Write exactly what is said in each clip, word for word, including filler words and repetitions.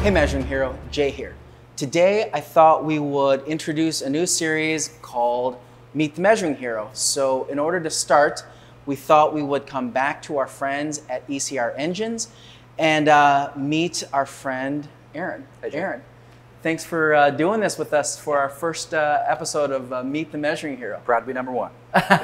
Hey Measuring Hero, Jay here. Today I thought we would introduce a new series called Meet the Measuring Hero. So in order to start, we thought we would come back to our friends at E C R Engines and uh, meet our friend Aaron. Hey, Jay. Aaron, thanks for uh, doing this with us for our first uh, episode of uh, Meet the Measuring Hero. Proud to be number one.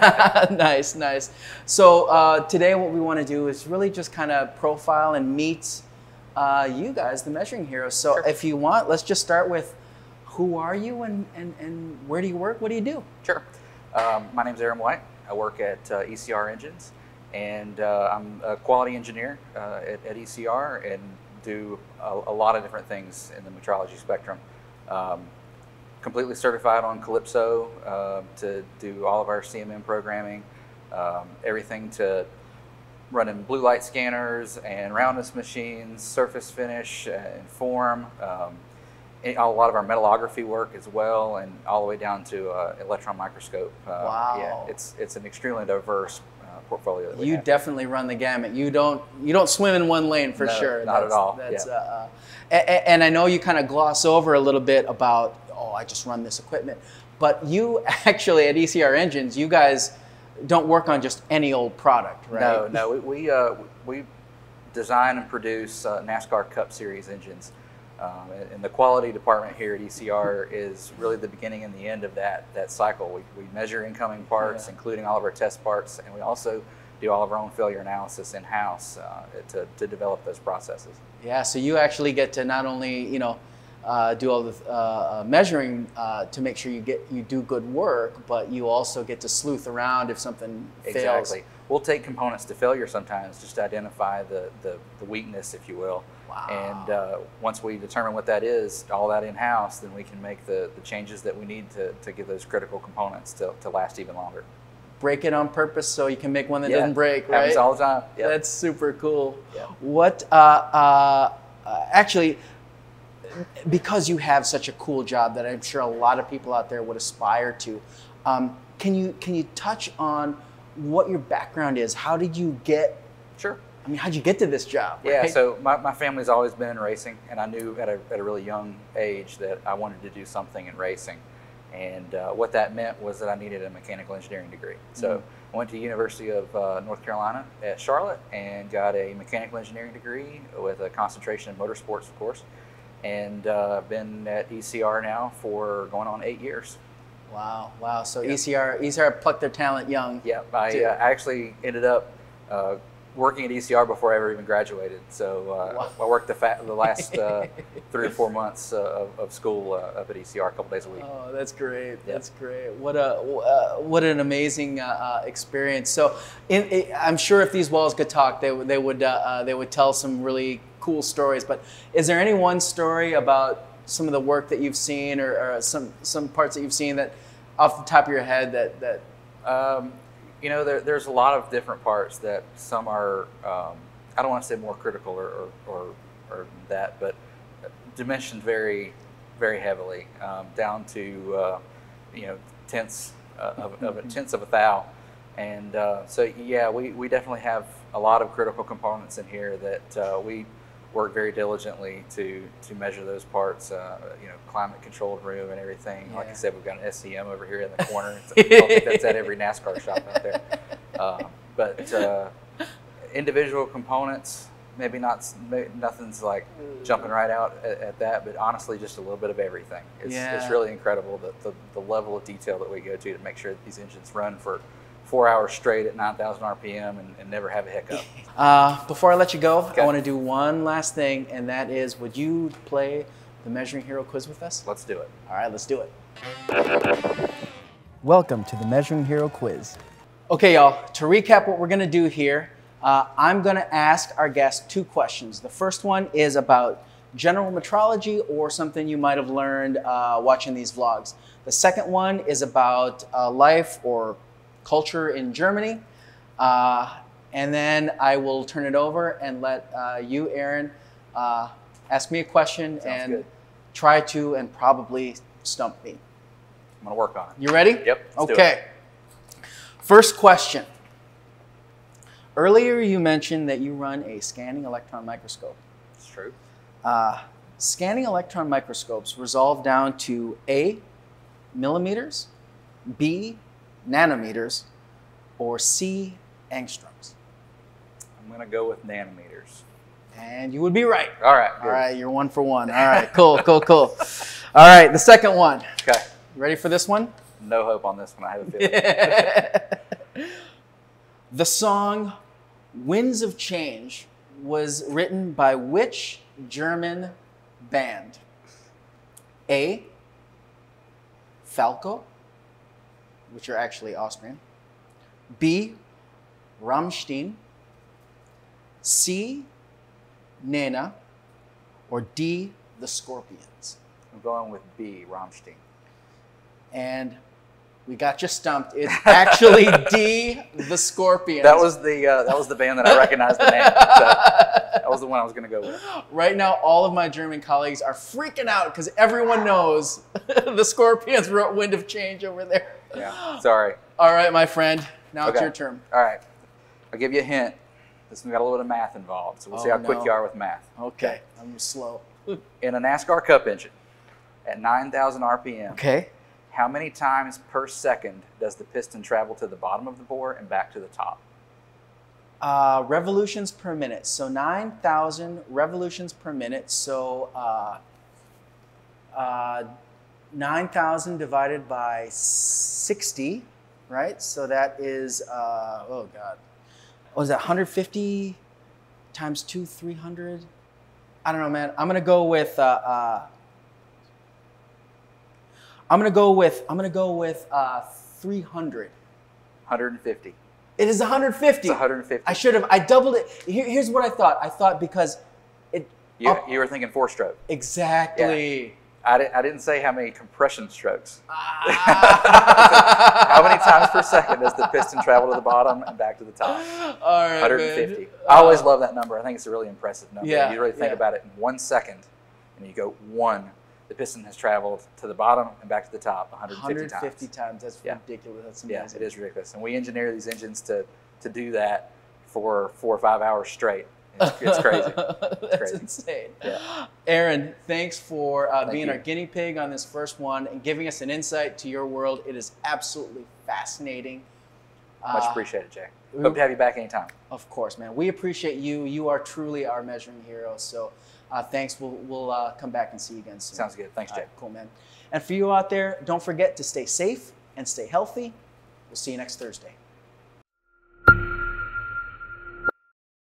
Nice, nice. So uh, today what we want to do is really just kind of profile and meet uh, you guys, the Measuring Heroes. So Sure. if you want, let's just start with who are you and, and, and where do you work? What do you do? Sure. Um, my name's Aaron White. I work at uh, E C R Engines, and uh, I'm a quality engineer uh, at, at E C R and do a, a lot of different things in the metrology spectrum. Um, completely certified on Calypso uh, to do all of our C M M programming, um, everything to running blue light scanners and roundness machines, surface finish and form, um, a lot of our metallography work as well, and all the way down to uh, electron microscope. Uh, Wow. Yeah, it's it's an extremely diverse uh, portfolio that we You have. definitely run the gamut. You don't you don't swim in one lane for No, sure. not at That's, all. That's, Yeah. uh, and, and I know you kind of gloss over a little bit about, oh, I just run this equipment. But you actually at E C R Engines, you guys don't work on just any old product, right? No, no, we we, uh, we design and produce uh, NASCAR Cup Series engines. Um, and, and the quality department here at E C R is really the beginning and the end of that that cycle. We, we measure incoming parts, Yeah. including all of our test parts, and we also do all of our own failure analysis in-house uh, to, to develop those processes. Yeah, so you actually get to not only, you know, uh, do all the uh, measuring uh, to make sure you get you do good work, but you also get to sleuth around if something fails. Exactly. We'll take components to failure sometimes just to identify the, the, the weakness, if you will. Wow. And uh, once we determine what that is, all that in-house, then we can make the, the changes that we need to, to get those critical components to, to last even longer. Break it on purpose so you can make one that Yeah, doesn't break, right? happens all the time. Yep. That's super cool. Yep. What, uh, uh, uh, actually, because you have such a cool job that I'm sure a lot of people out there would aspire to, um, can you can you touch on what your background is? How did you get, Sure. I mean, how'd you get to this job? Yeah, right? so my, my family's always been in racing, and I knew at a, at a really young age that I wanted to do something in racing. And uh, what that meant was that I needed a mechanical engineering degree. So Mm. I went to the University of uh, North Carolina at Charlotte and got a mechanical engineering degree with a concentration in motorsports, of course. And uh, I've been at E C R now for going on eight years. Wow, wow. So Yeah. E C R, E C R plucked their talent young. Yeah, I Dude. uh, actually ended up uh, working at E C R before I ever even graduated. So uh, Wow. I worked the, fa the last uh, three or four months uh, of, of school uh, up at E C R a couple days a week. Oh, that's great. Yeah. That's great. What a uh, what an amazing uh, uh, experience. So, in, in, I'm sure if these walls could talk, they would they would uh, uh, they would tell some really cool stories. But is there any one story about some of the work that you've seen, or, or some some parts that you've seen that, off the top of your head, that that Um, you know, there, there's a lot of different parts that some are, um, I don't want to say more critical or, or, or, or that, but dimensioned very, very heavily, um, down to, uh, you know, tenths uh, of, of a tenths of a thou. And uh, so, yeah, we, we definitely have a lot of critical components in here that uh, we work very diligently to to measure those parts. Uh, you know, climate controlled room and everything. Like I Yeah. said, we've got an S C M over here in the corner. I don't think that's at every NASCAR shop out there. Um, but uh, individual components, maybe not s- may- nothing's like jumping right out at, at that, but honestly, just a little bit of everything. It's, Yeah. it's really incredible the, the the level of detail that we go to to make sure that these engines run for four hours straight at nine thousand R P M and, and never have a hiccup. Uh, before I let you go, Okay. I want to do one last thing, and that is, would you play the Measuring Hero quiz with us? Let's do it. All right, let's do it. Welcome to the Measuring Hero quiz. Okay, y'all, to recap what we're going to do here, uh, I'm going to ask our guests two questions. The first one is about general metrology or something you might have learned uh, watching these vlogs. The second one is about uh, life or culture in Germany. Uh, and then I will turn it over and let uh, you, Aaron, uh, ask me a question Sounds and good. try to and probably stump me. I'm gonna work on it. You ready? Yep. Let's do Okay. First question. Earlier you mentioned that you run a scanning electron microscope. It's true. Uh, Scanning electron microscopes resolve down to A, millimeters, B, nanometers, or C, angstroms? I'm going to go with nanometers. And you would be right. All right. All right, you're one for one. All right, cool, cool, cool. All right, the second one. Okay. You ready for this one? No hope on this one, I have a feeling. The song Winds of Change was written by which German band? A, Falco, which are actually Austrian. B, Rammstein. C, Nena. Or D, the Scorpions. I'm going with B, Rammstein. And we got you stumped. It's actually D, the Scorpions. That was the uh, that was the band that I recognized the name. So that was the one I was going to go with. Right now, all of my German colleagues are freaking out because everyone knows the Scorpions wrote Wind of Change over there. Yeah, sorry. All right, my friend. Now Okay. it's your turn. All right. I'll give you a hint. This one's got a little bit of math involved, so we'll see Oh, how quick no. you are with math. Okay, I'm slow. In a NASCAR Cup engine at nine thousand R P M, Okay. how many times per second does the piston travel to the bottom of the bore and back to the top? Uh, revolutions per minute. So nine thousand revolutions per minute. So uh, uh, nine thousand divided by sixty, right? So that is, uh, oh God. What is that, one hundred fifty times two, three hundred? I don't know, man. I'm going to go with, uh, uh, I'm going to go with, I'm going to go with uh, three hundred. one hundred fifty. It is one hundred fifty. It's one hundred fifty. I should have, I doubled it. Here, here's what I thought. I thought because it. You, up- you were thinking four stroke. exactly. I, di- I didn't say how many compression strokes. Ah. How many times per second does the piston travel to the bottom and back to the top? All right, one hundred fifty. man. I always Uh, love that number. I think it's a really impressive number. Yeah, You really think yeah. about it in one second, and you go one. The piston has traveled to the bottom and back to the top one hundred fifty, one hundred fifty times. times. That's Yeah. ridiculous. That's Yeah, amazing. it is ridiculous. And we engineer these engines to, to do that for four or five hours straight. It's, it's crazy. That's crazy. insane. Yeah. Aaron, thanks for uh, Thank being you. our guinea pig on this first one and giving us an insight to your world. It is absolutely fascinating. Much Uh, appreciated, Jay. we- Hope to have you back anytime. Of course, man. We appreciate you. You are truly our measuring hero. So uh, thanks. We'll, we'll uh, come back and see you again soon. Sounds good. Thanks, All Jay. right, cool, man. And for you out there, don't forget to stay safe and stay healthy. We'll see you next Thursday.